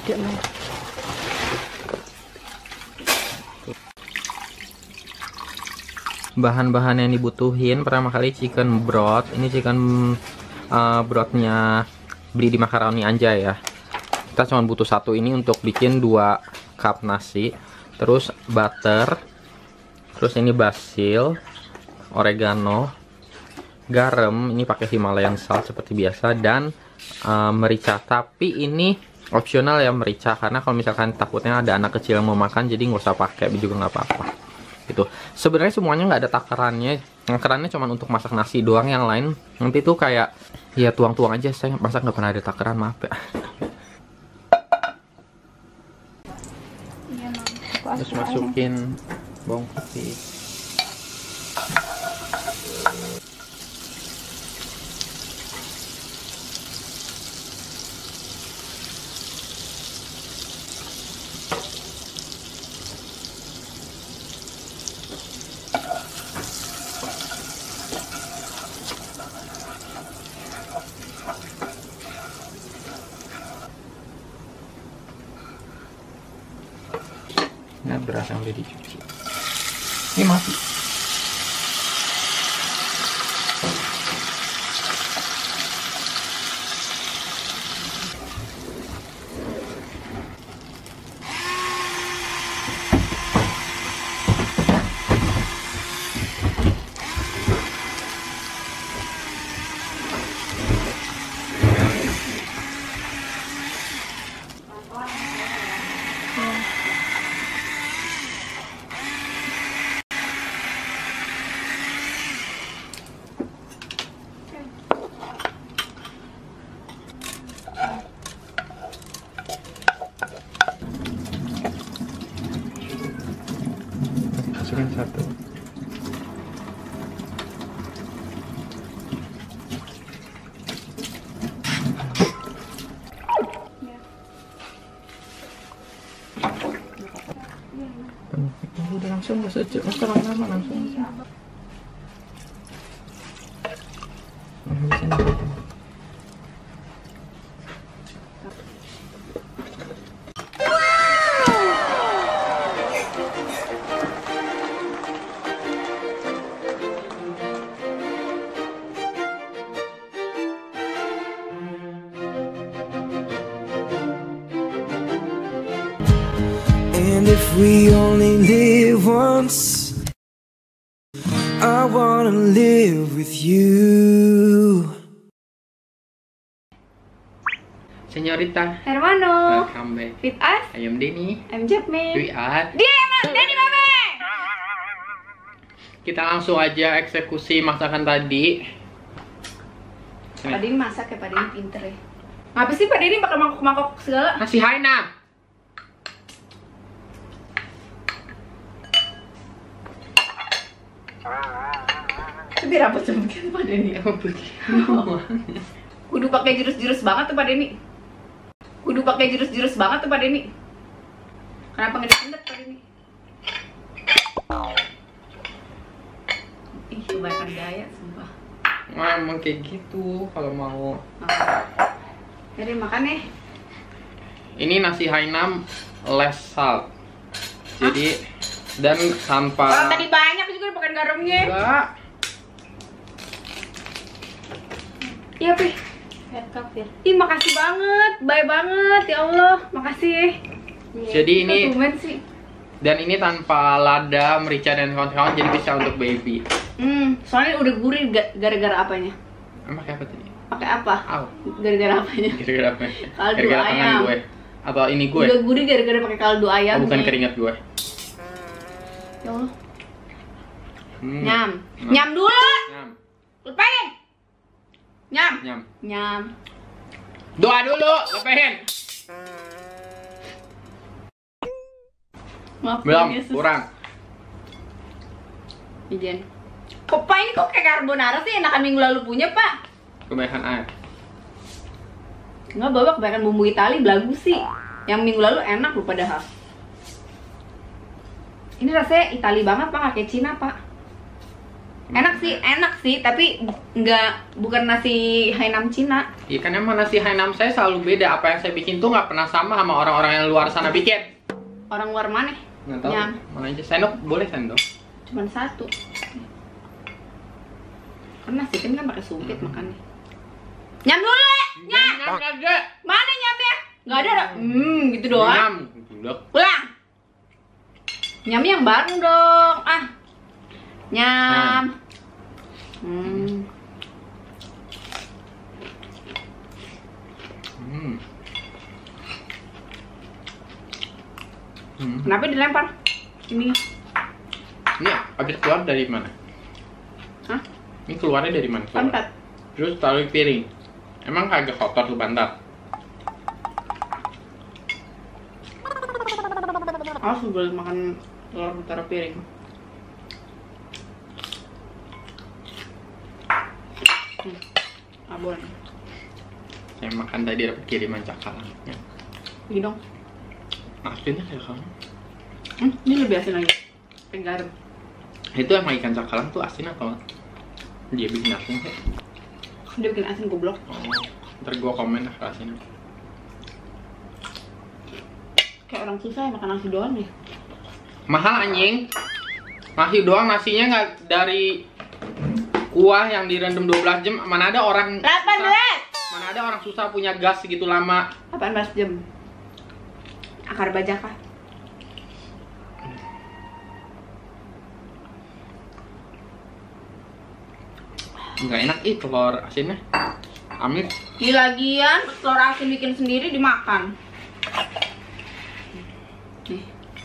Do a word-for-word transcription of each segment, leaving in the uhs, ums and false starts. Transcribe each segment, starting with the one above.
gede lah. Bahan-bahan yang dibutuhin pertama kali chicken broth. Ini chicken uh, brothnya beli di Macaroni Anjay ya. Kita cuma butuh satu ini untuk bikin dua cup nasi. Terus butter, terus ini basil, oregano, garam, ini pakai Himalayan salt seperti biasa, dan uh, merica. Tapi ini opsional ya merica, karena kalau misalkan takutnya ada anak kecil yang mau makan, jadi nggak usah pakai juga nggak apa-apa. Gitu. Sebenarnya semuanya nggak ada takarannya. Takarannya cuma untuk masak nasi doang, yang lain nanti tuh kayak ya tuang-tuang aja. Saya masak nggak pernah ada takaran, maaf ya. Terus masukin bawang putih. Ini beras yang udah dicuci. Ini mati. Masukin satu. Udah langsung gak sejak, terang lama langsung. And if we only live once, I wanna live with you. Senyorita Hermano, welcome back with us. I am Denny. I'm Jasmine. We are Dia Denny Mame. Kita langsung aja eksekusi masakan tadi. Pak Denny masak ya, Pak Denny pinter ya. Ngapa sih Pak Denny pakai mangkok-mangkok segala? Nasi Hainam. Tapi rambut begini Pak Denny. Kudu pakai jurus-jurus banget tuh Pak Denny. Kudu pakai jurus-jurus banget tuh Pak Denny. Kenapa nggak dipendet Pak Denny? Ih, kebanyakan gaya sumpah. Nah, emang kayak gitu kalau mau. Jadi makan nih. Ini nasi Hainam less salt. Jadi dan tanpa. Kalau tadi banyak juga pakai garamnya. Enggak. Iya, Pi. Kafir. Ih, makasih banget. Baik banget. Ya Allah, makasih. Jadi ini Tumen sih. dan ini tanpa lada, merica dan kawan-kawan, jadi bisa untuk baby. Hmm, soalnya udah gurih ga- gara-gara apanya? Emang pakai apa tadi? Pakai apa? Au. Gara-gara apanya? Gara-gara apa? Kaldu Gara-gara tangan ayam. gue. Atau ini gue? Udah gurih gara-gara pakai kaldu ayam. Oh, bukan nih. keringat gue. Ya Allah. Hmm. Nyam. Nyam dulu. Nyam. Lepain. Nyam. Nyam. Nyam. Doa dulu, lepehin. Maaf, Belum, Yesus. kurang. Ijen. Kok Pak ini kok kayak carbonara sih? Enakan minggu lalu punya, Pak. Kebanyakan air. Enggak, bawa kebanyakan bumbu Itali belagu sih. Yang minggu lalu enak loh padahal. Ini rasanya Itali banget, Pak, nggak kayak Cina, Pak. Enak sih, enak sih, tapi nggak bukan nasi Hainam Cina. Iya kan emang nasi Hainam saya selalu beda. Apa yang saya bikin tuh nggak pernah sama sama orang-orang yang luar sana bikin. Orang luar mana? Nggak tahu. Nyam. Mana aja sendok boleh sendok. Cuman satu. Karena nasi kan kan pakai sumpit Hmm. makannya. Nyam dulu ya, nyam. Nyam kagak. Mana nyamnya? Nggak ada. ada. Hmm, gitu doang. Nyam. Gulak. Pulang. Nyam yang bareng dong. Ah. Nyam. Hmm. Hmm. Hmm. Kenapa dilempar? Ini. Ini habis keluar dari mana? Hah? Ini keluarnya dari mana? Keluar? Pantat. Terus taruh di piring. Emang kagak kotor tuh pantat? Awas oh, boleh makan telur taruh piring. Hmm. Abon. Saya makan tadi dapat kiriman cakalang. Ya. Ini dong. Asinnya kayak kamu. Hmm, ini lebih asin lagi. Pakai garam. Itu emang ikan cakalang tuh asin atau dia bikin asin sih? Dia bikin asin goblok. Oh, ntar gua komen lah ke asinnya. Kayak orang susah ya makan nasi doang nih. Mahal anjing. Nasi doang, nasinya nggak dari kuah yang direndam dua belas jam. Mana ada orang delapan belas. susah, mana ada orang susah punya gas segitu lama. delapan belas jam. Akar bajaka. Nggak enak ih telur asinnya. Amis. Di lagian telur asin bikin sendiri dimakan. Nih.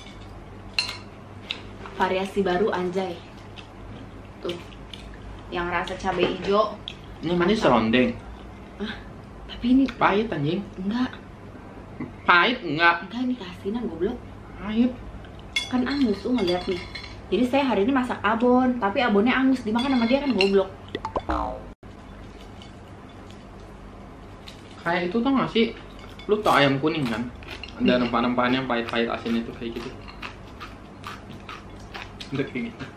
Variasi baru anjay. Tuh. Yang rasa cabai hijau. Ini manis serondeng. Tapi ini Pahit anjing. enggak. Pahit enggak? Enggak ini keasinan goblok. Pahit. Kan angus tuh ngeliat nih. Jadi saya hari ini masak abon, tapi abonnya angus dimakan sama dia kan goblok. Kayak itu tau gak sih? Lu tau ayam kuning kan? Ada rempah-rempahan yang pahit-pahit asin itu kayak gitu. Udah kayak gitu.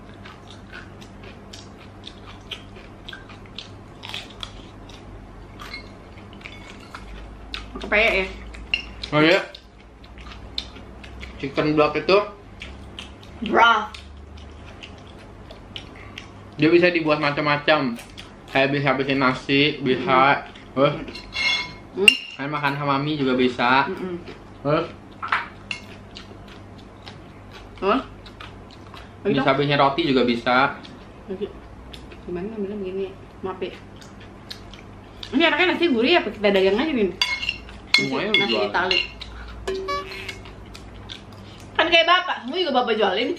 Kepayek ya? Oh iya. Chicken block itu Bra. dia bisa dibuat macam-macam. Kayak bisa habisin nasi, bisa. Terus Hmm? kayak makan sama mie juga bisa. Mm-mm. Terus Hah? bisa habisin roti juga bisa. Gimana ngambilnya begini ya? Maaf ya. Ini anaknya nasi gurih apa kita dagang aja nih? Semuanya lu nasi jual. Itali. Kan kayak bapak, semua juga bapak jualin.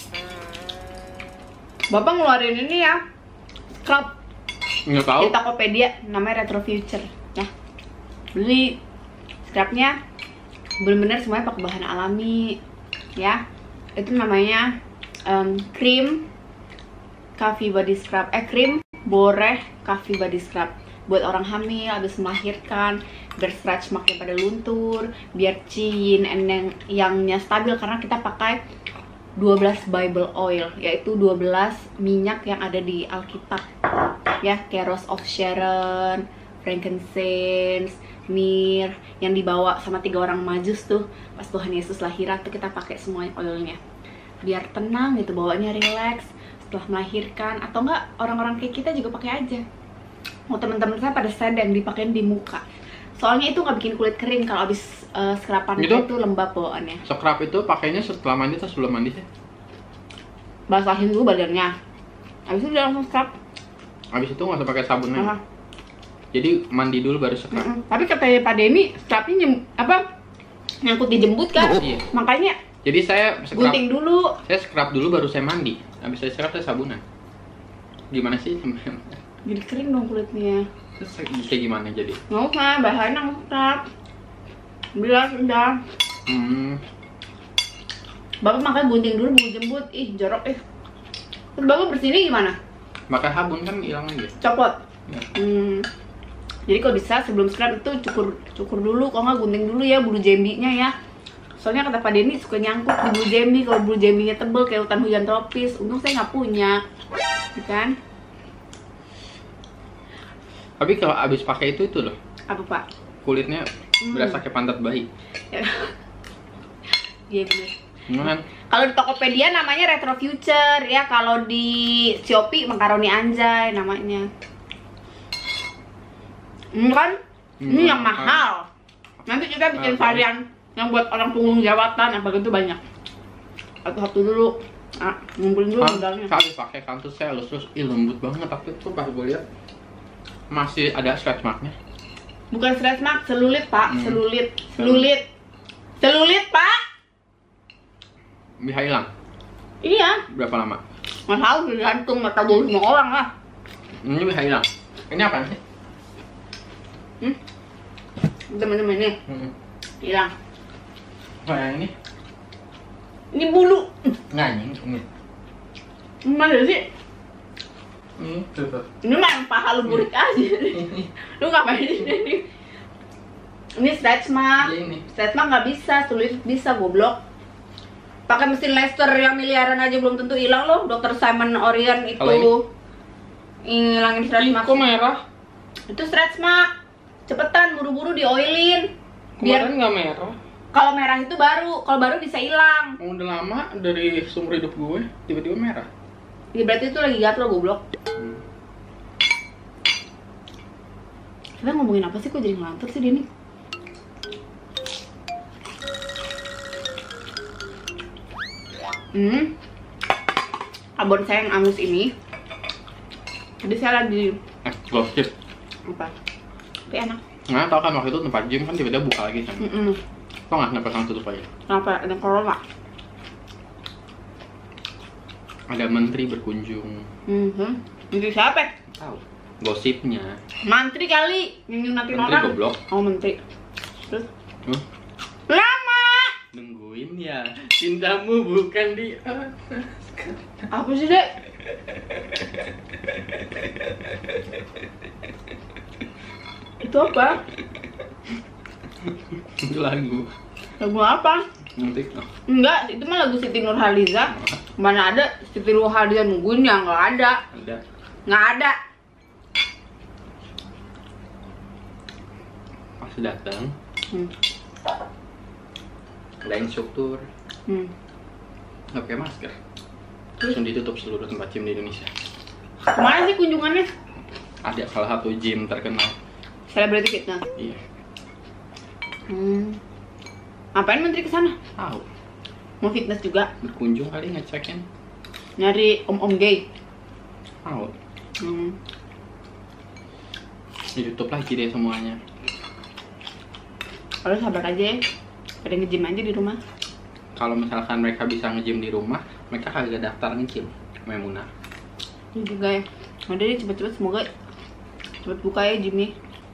Bapak ngeluarin ini ya, scrub Nggak tahu. di Tokopedia, namanya Retro Future. Nah, beli scrubnya, bener-bener semuanya pakai bahan alami, ya. Itu namanya um, cream coffee body scrub, eh cream boreh coffee body scrub. Buat orang hamil, habis melahirkan, biar stretch makin pada luntur, biar chin, and yang yangnya stabil karena kita pakai dua belas Bible oil, yaitu dua belas minyak yang ada di Alkitab. Ya, kayak Rose of Sharon, frankincense, myrrh yang dibawa sama tiga orang majus tuh pas Tuhan Yesus lahiran tuh kita pakai semuanya oilnya. Biar tenang gitu, bawaannya relax setelah melahirkan, atau enggak orang-orang kayak kita juga pakai aja. Mau teman-teman saya pada sedang dipakein di muka. Soalnya itu nggak bikin kulit kering kalau habis uh, scruban Gitu? itu lembab bawaannya. Scrub itu pakainya setelah mandi atau sebelum mandi sih? Basahin dulu badannya. Habis itu udah langsung scrub. Habis itu nggak usah pakai sabun lagi. Aha. Jadi mandi dulu baru scrub. Mm-mm. Tapi katanya Pak Denny scrubnya nyem- apa nyangkut di jembut kan? Iya. Makanya Jadi saya scrub, gunting dulu. saya scrub dulu baru saya mandi. Habis saya scrub saya sabunan. Gimana sih? Jadi kering dong kulitnya. Terus kayak gimana jadi? Nggak usah, bahannya nggak scrub. Bilas udah. Hmm. Bapak makanya gunting dulu bulu jembut. Ih jorok eh. Terus bapak bersihinnya gimana? Makan sabun kan hilang aja. Copot. Ya. Hmm. Jadi kalau bisa sebelum scrub itu cukur cukur dulu, kalau nggak gunting dulu ya bulu jambinya ya. Soalnya kata Pak Denny suka nyangkut di blue jammy, kalau blue jammy-nya tebel kayak hutan hujan tropis. Untung saya nggak punya, kan? Tapi kalau abis pakai itu itu loh, Apa Pak? kulitnya Hmm. berasa kayak pantat bayi. Iya bener. Kan? Kalau di Tokopedia namanya Retro Future ya, kalau di Shopee makaroni anjay namanya. Hmm, kan? Ini Hmm, yang mahal. Nanti kita bikin mahal. varian yang buat orang punggung jawatan, apa gitu banyak. Satu-satu dulu. Ah, ngumpulin dulu modalnya. Kali pakai kan tuh saya terus ih, lembut banget, tapi tuh pas gue lihat masih ada scratch marknya. Bukan stretch mark, selulit Pak, Hmm. selulit, selulit, selulit Pak. Bisa hilang Iya, berapa lama? nggak tahu tergantung mata bulu semua orang lah. Ini bisa hilang. Ini apa sih? Hmm? Temen-temen nih, Hmm. hilang. Oh, yang ini? Ini bulu. Nggak, ini. Ini. Mana sih? Ini tuh, tuh. Ini mah yang paha lu burik aja. Ini. Lu ngapain di sini? Ini stretch mark. Iya, ini. Stretch mark nggak bisa, sulit bisa goblok. Pakai mesin laser yang miliaran aja belum tentu hilang loh. dokter Simon Orion itu Kalau ngilangin stretch Ih, mark. kok merah? Itu stretch mark. Cepetan, buru-buru di oilin. Biar Kemarin nggak merah. kalau merah itu baru, kalau baru bisa hilang. Oh, udah lama dari seumur hidup gue tiba-tiba merah. Ya berarti itu lagi gatel goblok. Hmm. Kita ngomongin apa sih, kok jadi ngelantur sih Denny? Hmm. Abon saya yang angus ini. Jadi saya lagi Eh, gosip. apa? Tapi enak. Nah, tau kan waktu itu tempat gym kan tiba-tiba buka lagi kan. Mm-mm. Tau nggak kenapa sekarang tutup aja? Kenapa? Ada corona? Ada menteri berkunjung. Mhm. Menteri siapa? Tahu. Gosipnya. Mantri kali yang nyunatin Menteri orang. goblok. Oh menteri. Terus? Huh? Lama. Nungguin ya. Cintamu bukan di atas. Apa sih dek? Itu apa? Itu lagu. Lagu apa? Nanti. Oh. Enggak, itu mah lagu Siti Nurhaliza. Mana ada Siti Nurhaliza nungguin ya? Nggak ada. Ada. Nggak ada. Pas datang, Hmm. ada instruktur Hmm. nggak pakai masker. Langsung ditutup seluruh tempat gym di Indonesia. Kemana sih kunjungannya? Ada salah satu gym terkenal. Celebrity fitness. Iya. Hmm. Ngapain menteri ke sana? Tahu. Mau fitness juga? Berkunjung kali ngecekin. Nyari om-om gay. Tahu. Hmm. Ditutup lagi deh semuanya. Kalau sabar aja ya. Pada nge-gym aja di rumah. Kalau misalkan mereka bisa nge-gym di rumah, mereka kagak daftar nge-gym. Memunah. Ini juga ya. Udah deh cepet-cepet, semoga cepet buka ya gymnya.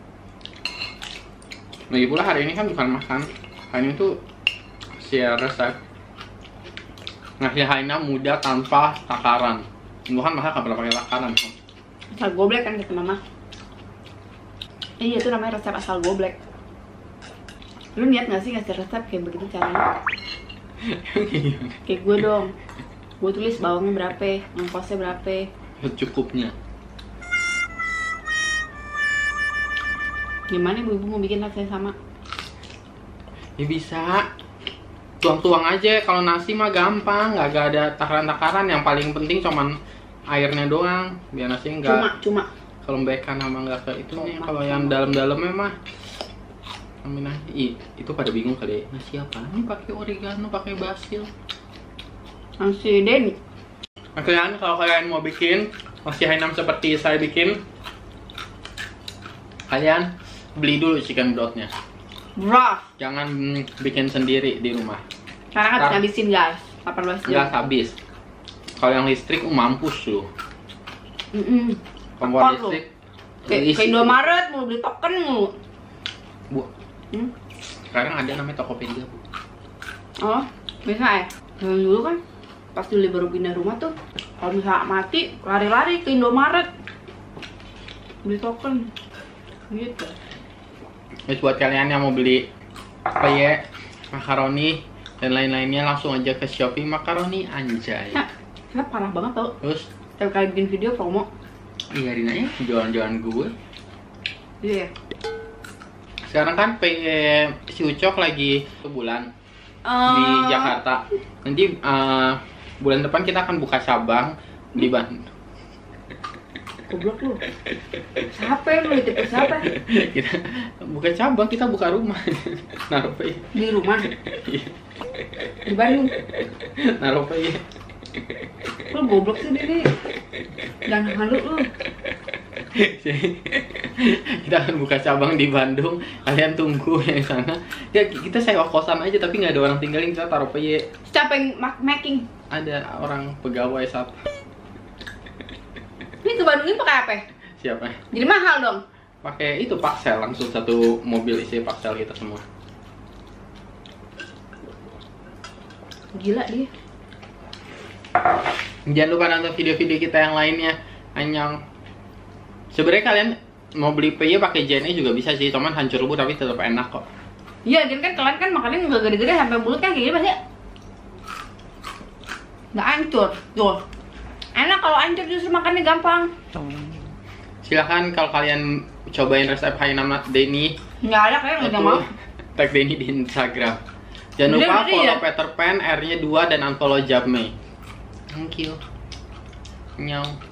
Lagi pula hari ini kan bukan makan. Hari ini tuh share resep ngasih Haina muda tanpa takaran. Gue kan masak gak pernah pakai takaran kan. Asal goblek kan kata mama. Iya itu namanya resep asal goblek. Lu niat gak sih ngasih resep kayak begitu caranya? Kayak gue dong. Gue tulis bawangnya berapa, ongkosnya berapa. Secukupnya. Gimana ibu-ibu mau bikin rasanya sama? Ya bisa. Tuang-tuang aja. Kalau nasi mah gampang, nggak nggak ada takaran-takaran. Yang paling penting cuman airnya doang. Biar nasi enggak Cuma, cuma. kelembekan sama nggak ke itu nih. Cuma, Kalau cuma. yang dalam-dalamnya mah amin aja. Ih, itu pada bingung kali ya. Nasi apa nih pakai oregano, pakai basil. Nasi Denny. Nah, kalian kalau kalian mau bikin nasi Hainam seperti saya bikin, kalian beli dulu chicken brothnya. Broth. Jangan mm, bikin sendiri di rumah. Karena kan Tar- ngabisin guys. delapan belas Nggak jam. habis. Kalau yang listrik, uh, mampus lu. Mm-mm. Kompor Tekor lu. listrik. Kayak isi. kayak Indomaret mau beli token mulu. Bu, Hmm? sekarang ada namanya Tokopedia, Bu. Oh, bisa ya? Yang dulu kan pas dulu baru pindah rumah tuh, kalau misalnya mati, lari-lari ke Indomaret beli token gitu. Terus buat kalian yang mau beli apa ya, makaroni dan lain-lainnya, langsung aja ke Shopee Makaroni Anjay. Nah, saya parah banget tau. Terus Setiap kali bikin video promo. iya Rina ya, jualan-jualan gue. Iya. Sekarang kan P si Ucok lagi sebulan di Eh, Jakarta. Nanti eh, bulan depan kita akan buka cabang di Bandung. Goblok lu. Siapa yang lu tipe siapa? Kita buka cabang, kita buka rumah. Naruh P. Di rumah. Iya. Di Bandung. Naruh P. Lu goblok sih Dini. Jangan halu lu. Kita akan buka cabang di Bandung, kalian tunggu yang sana. Ya kita sewa kosan aja tapi nggak ada orang tinggalin, kita taruh P Y. Siapa yang ma- making? Ada orang pegawai satu. Ini ke Bandungin pakai apa? Siapa? Jadi mahal dong. Pakai itu paksel, langsung satu mobil isi paksel kita semua. Gila dia. Jangan lupa nonton video-video kita yang lainnya. Anyang. Sebenarnya kalian mau beli P Y pakai J N E juga bisa sih, cuman hancur lebur tapi tetap enak kok. Iya, jadi kan kalian kan makannya nggak gede-gede sampai mulut kan kayak gini pasti nggak hancur. Tuh. Enak kalau hancur, justru makannya gampang. Silahkan kalau kalian cobain resep Hainam Denny. Nggak ada kayak nggak mau. Tag Denny di Instagram. Jangan Udah, lupa udah, follow ya? Peter Pan, R-nya dua dan unfollow Japme. Thank you. Nyong.